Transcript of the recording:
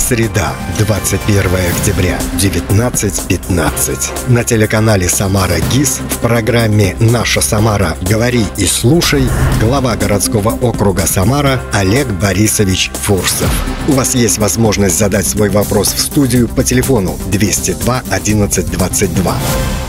Среда, 21 октября, 19:15. На телеканале «Самара ГИС» в программе «Наша Самара. Говори и слушай» глава городского округа Самара Олег Борисович Фурсов. У вас есть возможность задать свой вопрос в студию по телефону 202 11 22.